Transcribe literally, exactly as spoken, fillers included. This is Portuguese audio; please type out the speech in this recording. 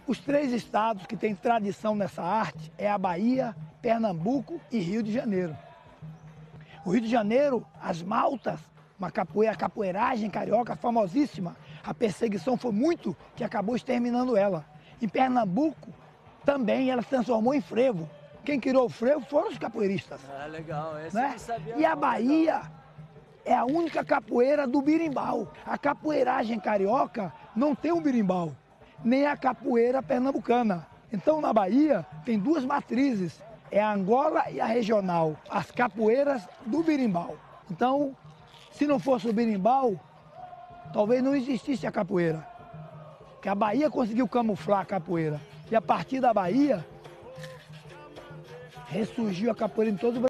Os três estados que têm tradição nessa arte é a Bahia, Pernambuco e Rio de Janeiro. O Rio de Janeiro, as maltas, uma capoeira, a capoeiragem carioca famosíssima. A perseguição foi muito que acabou exterminando ela. Em Pernambuco, também ela se transformou em frevo. Quem criou o frevo foram os capoeiristas. Ah, legal. Essa Né? eu não sabia E a não, Bahia legal. é a única capoeira do birimbau. A capoeiragem carioca não tem um birimbau, nem a capoeira pernambucana. Então, na Bahia, tem duas matrizes, é a Angola e a regional, as capoeiras do birimbau. Então, se não fosse o birimbau, talvez não existisse a capoeira. Porque a Bahia conseguiu camuflar a capoeira. E a partir da Bahia, ressurgiu a capoeira em todo o Brasil.